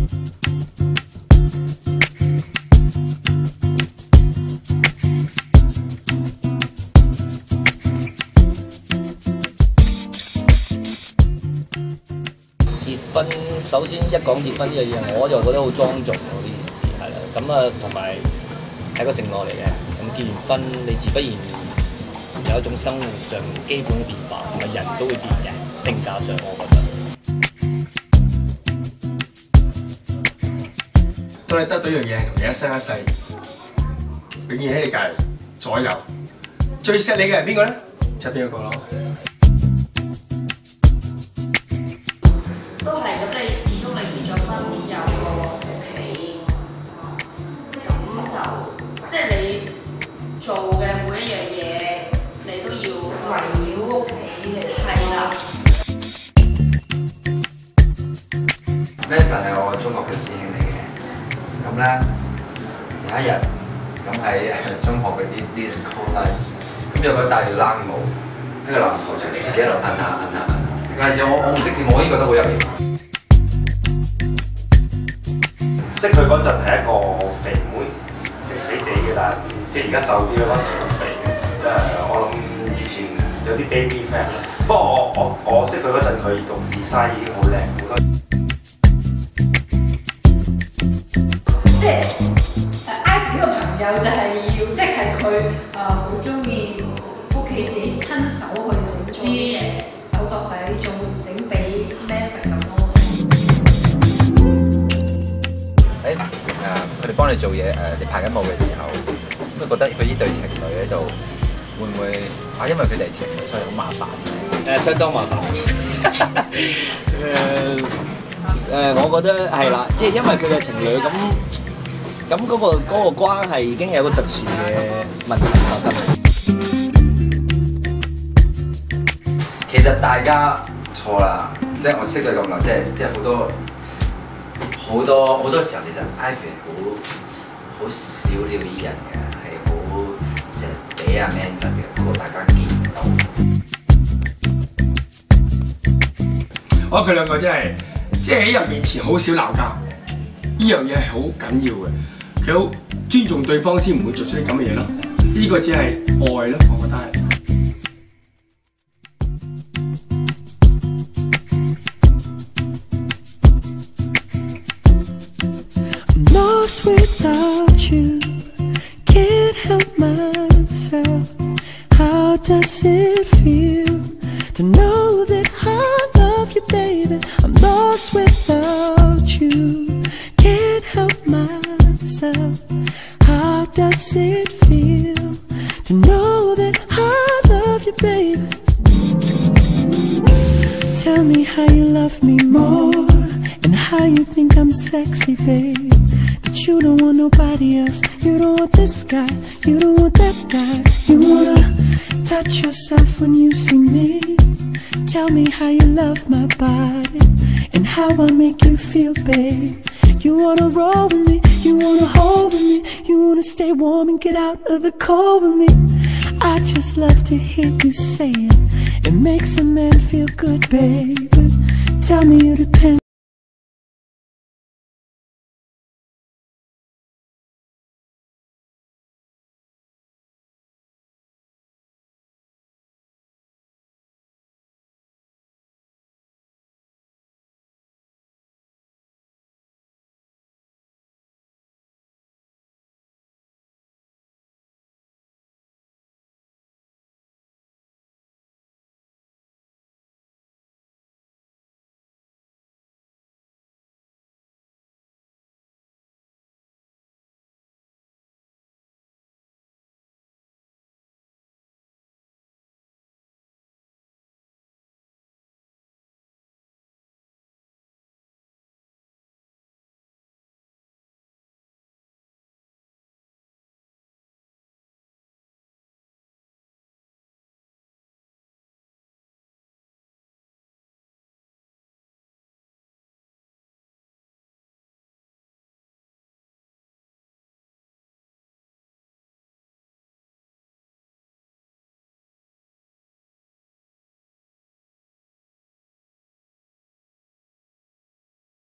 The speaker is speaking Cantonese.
結婚首先一講結婚呢樣嘢，我就覺得好莊重喎呢件事係啦。咁啊，同埋係個承諾嚟嘅。咁結完婚，你自不然有一種生活上基本嘅變化，同埋人都會變嘅，性格上我覺得。 當你得到一樣嘢係同你一生一世，永遠喺你隔離左右，最錫你嘅係邊個咧？就係邊一個咯。 都係咁，你始終你結咗婚，有個屋企，咁就即係你做嘅每一樣嘢，你都要圍繞屋企嘅。係啦。 Manfred 係我中學嘅師兄嚟嘅，咁咧有一日咁喺中學嗰啲 disco live， 咁有個戴住冷帽，一個籃球場自己喺度摁下摁下摁下。 有陣時我唔識跳舞，我已經覺得好有型。 識佢嗰陣係一個肥妹，肥肥地嘅，但係即係而家瘦啲啦。嗰陣時好肥嘅，我諗以前有啲 baby fat。不過我識佢嗰陣，佢讀 design 已經好靚好多。 即係Ivy 呢個朋友就係要，即係佢好中意屋企自己親手去整啲嘢。 手作仔仲整俾 Manfred 咁咯。 佢哋幫你做嘢你排緊舞嘅時候，都覺得佢呢對情侶喺度會唔會因為佢哋係情侶所以好麻煩？ 相當麻煩。我覺得係啦，即係因為佢哋係情侶咁嗰個關係已經有個特殊嘅問題發生。 其實大家錯啦，即係我識佢咁耐，即係好多時候，其實 Ivy 好少撩呢人嘅，係好成日俾阿 Manfred 嘅，不過大家見唔到。 我覺得佢兩個真係，即係喺人面前好少鬧交，呢樣嘢係好緊要嘅。佢好尊重對方先唔會做出啲咁嘅嘢咯。呢個只係愛咯，我覺得係。 Lost without you, can't help myself. How does it feel to know that I love you, baby? I'm lost without you, can't help myself. How does it feel to know that I love you, baby? Tell me how you love me more and how you think I'm sexy, babe. You don't want nobody else. You don't want this guy. You don't want that guy. You wanna touch yourself when you see me. Tell me how you love my body and how I make you feel, babe. You wanna roll with me. You wanna hold with me. You wanna stay warm and get out of the cold with me. I just love to hear you say it. It makes a man feel good, baby. Tell me you depend.